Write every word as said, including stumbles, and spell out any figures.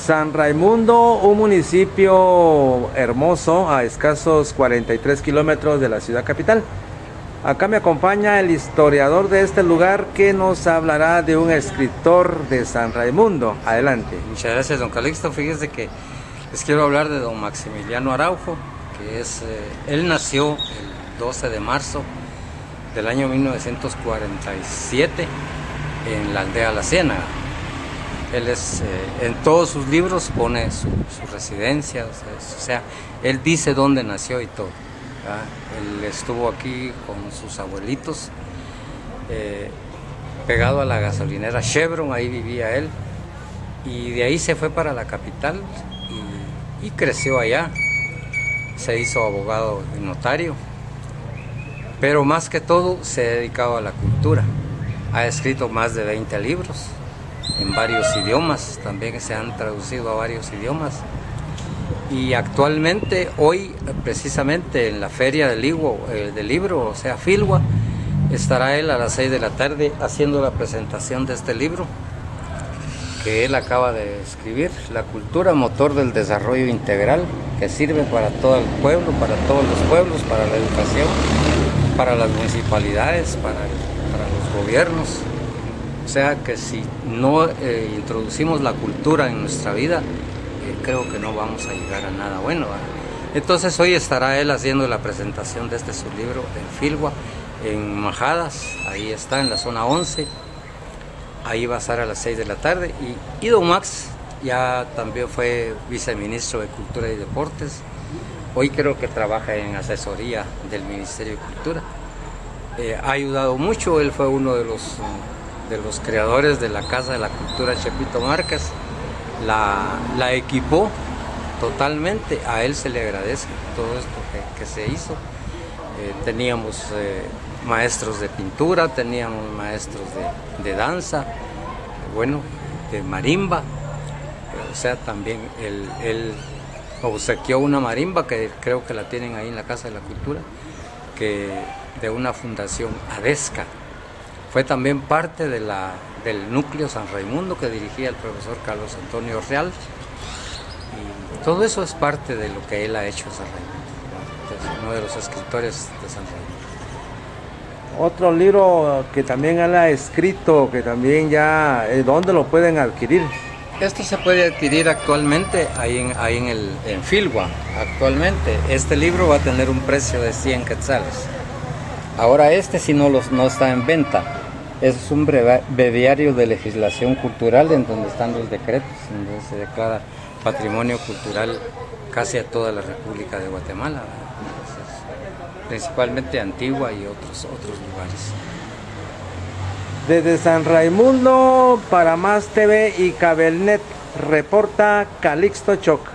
San Raimundo, un municipio hermoso a escasos cuarenta y tres kilómetros de la ciudad capital. Acá me acompaña el historiador de este lugar que nos hablará de un escritor de San Raimundo. Adelante. Muchas gracias, don Calixto. Fíjese que les quiero hablar de don Maximiliano Araujo, que es, eh, él nació el doce de marzo del año mil novecientos cuarenta y siete en la aldea La Ciénaga. Él es, eh, en todos sus libros pone su, su residencia, o sea, o sea, él dice dónde nació y todo. ¿verdad? Él estuvo aquí con sus abuelitos, eh, pegado a la gasolinera Chevron, ahí vivía él, y de ahí se fue para la capital y, y creció allá. Se hizo abogado y notario, pero más que todo se dedicaba a la cultura. Ha escrito más de veinte libros en varios idiomas, también se han traducido a varios idiomas. Y actualmente, hoy, precisamente en la Feria del Libro, eh, del libro o sea, Filwa, estará él a las seis de la tarde haciendo la presentación de este libro que él acaba de escribir, La cultura, motor del desarrollo integral, que sirve para todo el pueblo, para todos los pueblos, para la educación, para las municipalidades, para, para los gobiernos. O sea que si no eh, introducimos la cultura en nuestra vida, eh, creo que no vamos a llegar a nada bueno. ¿verdad? Entonces hoy estará él haciendo la presentación de este su libro en Filwa, en Majadas, ahí está en la zona once. Ahí va a estar a las seis de la tarde. Y, y don Max ya también fue viceministro de Cultura y Deportes. Hoy creo que trabaja en asesoría del Ministerio de Cultura. Eh, ha ayudado mucho, él fue uno de los, de los creadores de la Casa de la Cultura Chepito Márquez. La, la equipó totalmente, a él se le agradece todo esto que, que se hizo. Eh, teníamos... Eh, maestros de pintura, teníamos maestros de, de danza, bueno, de marimba, o sea, también él, él obsequió una marimba que creo que la tienen ahí en la Casa de la Cultura, que de una fundación ADESCA. Fue también parte de la, del núcleo San Raimundo que dirigía el profesor Carlos Antonio Real, y todo eso es parte de lo que él ha hecho en San Raimundo, es uno de los escritores de San Raimundo. Otro libro que también él ha escrito, que también ya, ¿dónde lo pueden adquirir? Esto se puede adquirir actualmente ahí en, ahí en, el, en Filwa. Actualmente este libro va a tener un precio de cien quetzales. Ahora este si no, los, no está en venta. Es un breviario de legislación cultural en donde están los decretos, en donde se declara patrimonio cultural casi a toda la República de Guatemala, principalmente Antigua y otros, otros lugares. Desde San Raimundo para Más T V y Cabelnet, reporta Calixto Choc.